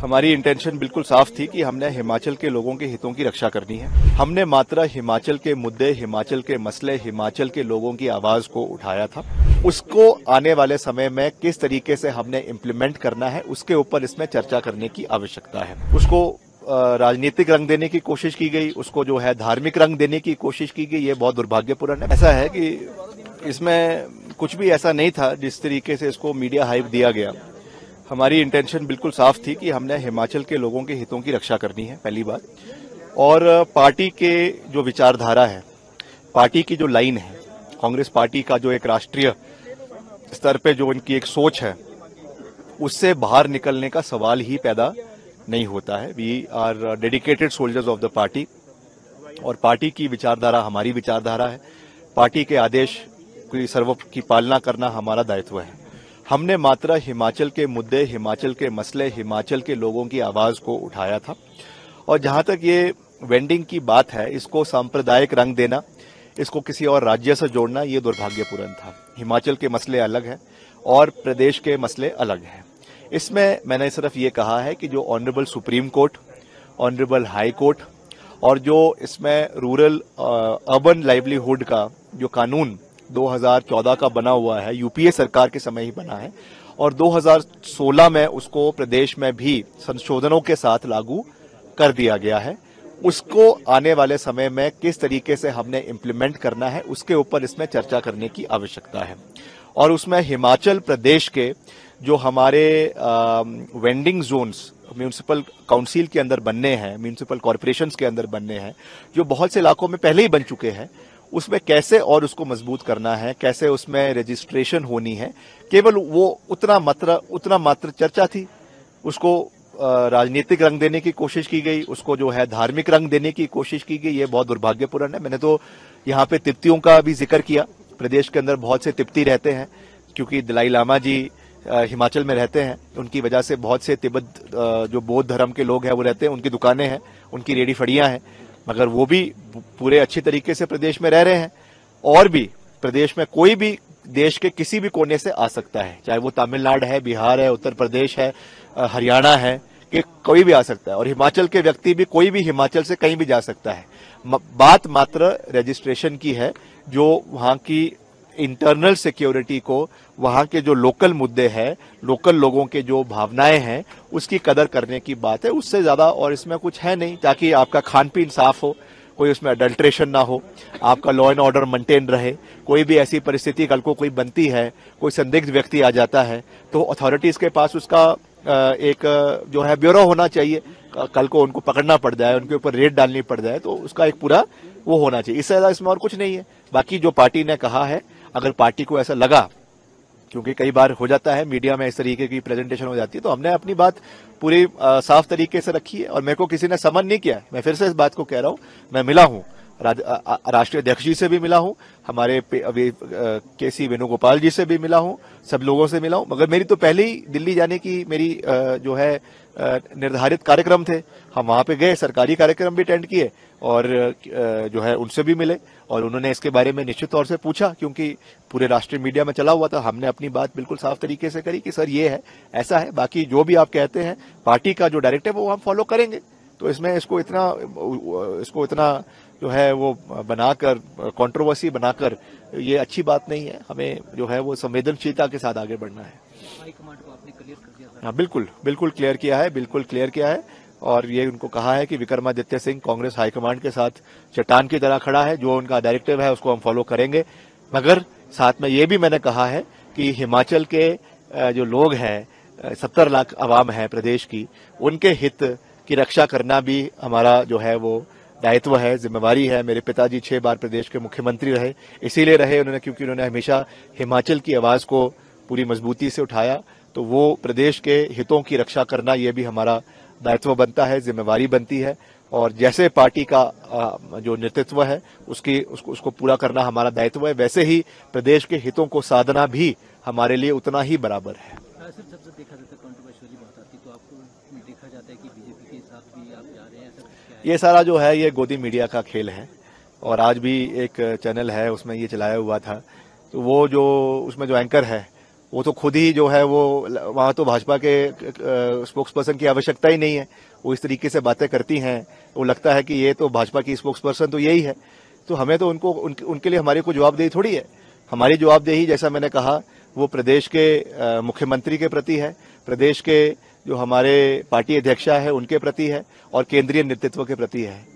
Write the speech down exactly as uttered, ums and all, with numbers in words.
हमारी इंटेंशन बिल्कुल साफ थी कि हमने हिमाचल के लोगों के हितों की रक्षा करनी है। हमने मात्र हिमाचल के मुद्दे, हिमाचल के मसले, हिमाचल के लोगों की आवाज को उठाया था। उसको आने वाले समय में किस तरीके से हमने इम्प्लीमेंट करना है, उसके ऊपर इसमें चर्चा करने की आवश्यकता है। उसको राजनीतिक रंग देने की कोशिश की गई, उसको जो है धार्मिक रंग देने की कोशिश की गई, ये बहुत दुर्भाग्यपूर्ण है। ऐसा है कि इसमें कुछ भी ऐसा नहीं था जिस तरीके से इसको मीडिया हाइप दिया गया। हमारी इंटेंशन बिल्कुल साफ थी कि हमने हिमाचल के लोगों के हितों की रक्षा करनी है, पहली बात। और पार्टी के जो विचारधारा है, पार्टी की जो लाइन है, कांग्रेस पार्टी का जो एक राष्ट्रीय स्तर पे जो उनकी एक सोच है, उससे बाहर निकलने का सवाल ही पैदा नहीं होता है। We are dedicated soldiers of the party और पार्टी की विचारधारा हमारी विचारधारा है। पार्टी के आदेश की सर्व की पालना करना हमारा दायित्व है। हमने मात्र हिमाचल के मुद्दे, हिमाचल के मसले, हिमाचल के लोगों की आवाज को उठाया था। और जहां तक ये वेंडिंग की बात है, इसको सांप्रदायिक रंग देना, इसको किसी और राज्य से जोड़ना, ये दुर्भाग्यपूर्ण था। हिमाचल के मसले अलग हैं और प्रदेश के मसले अलग हैं। इसमें मैंने सिर्फ ये कहा है कि जो honourable supreme court, honourable high court और जो इसमें रूरल अर्बन लाइवलीहुड का जो कानून दो हज़ार चौदह का बना हुआ है, यूपीए सरकार के समय ही बना है, और दो हज़ार सोलह में उसको प्रदेश में भी संशोधनों के साथ लागू कर दिया गया है। उसको आने वाले समय में किस तरीके से हमने इम्प्लीमेंट करना है, उसके ऊपर इसमें चर्चा करने की आवश्यकता है। और उसमें हिमाचल प्रदेश के जो हमारे वेंडिंग जोन्स म्यूनिसिपल काउंसिल के अंदर बनने हैं, म्यूनिसिपल कॉर्पोरेशंस के अंदर बनने हैं, जो बहुत से इलाकों में पहले ही बन चुके हैं, उसमें कैसे और उसको मजबूत करना है, कैसे उसमें रजिस्ट्रेशन होनी है, केवल वो उतना मात्र उतना मात्र चर्चा थी। उसको राजनीतिक रंग देने की कोशिश की गई, उसको जो है धार्मिक रंग देने की कोशिश की गई, ये बहुत दुर्भाग्यपूर्ण है। मैंने तो यहाँ पे तिब्बतियों का भी जिक्र किया। प्रदेश के अंदर बहुत से तिब्बती रहते हैं, क्योंकि दलाई लामा जी हिमाचल में रहते हैं, उनकी वजह से बहुत से तिब्बत जो बौद्ध धर्म के लोग हैं वो रहते हैं, उनकी दुकानें हैं, उनकी रेडी फड़ियां हैं, मगर वो भी पूरे अच्छी तरीके से प्रदेश में रह रहे हैं। और भी प्रदेश में कोई भी देश के किसी भी कोने से आ सकता है, चाहे वो तमिलनाडु है, बिहार है, उत्तर प्रदेश है, हरियाणा है, कि कोई भी आ सकता है। और हिमाचल के व्यक्ति भी, कोई भी हिमाचल से कहीं भी जा सकता है। बात मात्र रजिस्ट्रेशन की है, जो वहां की इंटरनल सिक्योरिटी को, वहां के जो लोकल मुद्दे हैं, लोकल लोगों के जो भावनाएं हैं, उसकी कदर करने की बात है। उससे ज्यादा और इसमें कुछ है नहीं, ताकि आपका खान पीन साफ हो, कोई उसमें अडल्ट्रेशन ना हो, आपका लॉ एंड ऑर्डर मेंटेन रहे। कोई भी ऐसी परिस्थिति कल को कोई बनती है, कोई संदिग्ध व्यक्ति आ जाता है, तो अथॉरिटीज के पास उसका एक जो है ब्यूरो होना चाहिए। कल को उनको पकड़ना पड़ जाए, उनके ऊपर रेड डालनी पड़ जाए, तो उसका एक पूरा वो होना चाहिए। इससे ज्यादा इसमें और कुछ नहीं है। बाकी जो पार्टी ने कहा है, अगर पार्टी को ऐसा लगा, क्योंकि कई बार हो जाता है मीडिया में इस तरीके की प्रेजेंटेशन हो जाती है, तो हमने अपनी बात पूरी आ, साफ तरीके से रखी है। और मेरे को किसी ने समन नहीं किया। मैं फिर से इस बात को कह रहा हूं, मैं मिला हूं, राष्ट्रीय अध्यक्ष जी से भी मिला हूं, हमारे के सी वेणुगोपाल जी से भी मिला हूं, सब लोगों से मिला हूं। मगर मेरी तो पहले ही दिल्ली जाने की मेरी जो है निर्धारित कार्यक्रम थे। हम वहां पे गए, सरकारी कार्यक्रम भी अटेंड किए और जो है उनसे भी मिले, और उन्होंने इसके बारे में निश्चित तौर से पूछा, क्योंकि पूरे राष्ट्रीय मीडिया में चला हुआ था। हमने अपनी बात बिल्कुल साफ तरीके से करी कि सर ये है, ऐसा है। बाकी जो भी आप कहते हैं, पार्टी का जो डायरेक्टिव है वो हम फॉलो करेंगे। तो इसमें इसको इतना इसको इतना जो है वो बनाकर, कंट्रोवर्सी बनाकर, ये अच्छी बात नहीं है। हमें जो है वो संवेदनशीलता के साथ आगे बढ़ना है। हाईकमांड को आपने क्लियर कर दिया? हाँ, बिल्कुल बिल्कुल क्लियर किया है, बिल्कुल क्लियर किया है। और ये उनको कहा है कि विक्रमादित्य सिंह कांग्रेस हाईकमांड के साथ चट्टान की तरह खड़ा है। जो उनका डायरेक्टिव है उसको हम फॉलो करेंगे। मगर साथ में ये भी मैंने कहा है कि हिमाचल के जो लोग हैं, सत्तर लाख आवाम है प्रदेश की, उनके हित की रक्षा करना भी हमारा जो है वो दायित्व है, जिम्मेवारी है। मेरे पिताजी छह बार प्रदेश के मुख्यमंत्री रहे, इसीलिए रहे उन्होंने, क्योंकि उन्होंने हमेशा हिमाचल की आवाज को पूरी मजबूती से उठाया। तो वो प्रदेश के हितों की रक्षा करना, ये भी हमारा दायित्व बनता है, जिम्मेवारी बनती है। और जैसे पार्टी का जो नेतृत्व है उसकी उसको, उसको पूरा करना हमारा दायित्व है, वैसे ही प्रदेश के हितों को साधना भी हमारे लिए उतना ही बराबर है। सर, जब से देखा जाता है कंट्रोवर्शियल बात आती है, तो आपको देखा जाता है कि बीजेपी के साथ भी आप जा रहे हैं, ऐसा क्या है? ये सारा जो है ये गोदी मीडिया का खेल है। और आज भी एक चैनल है उसमें ये चलाया हुआ था, तो वो जो उसमें जो एंकर है वो तो खुद ही जो है वो वहां तो भाजपा के स्पोक्स पर्सन की आवश्यकता ही नहीं है। वो इस तरीके से बातें करती हैं, वो लगता है कि ये तो भाजपा की स्पोक्स पर्सन तो यही है। तो हमें तो उनको उन, उनके लिए हमारी कोई जवाबदेही थोड़ी है। हमारी जवाबदेही, जैसा मैंने कहा, वो प्रदेश के मुख्यमंत्री के प्रति है, प्रदेश के जो हमारे पार्टी अध्यक्षा है उनके प्रति है और केंद्रीय नेतृत्व के प्रति है।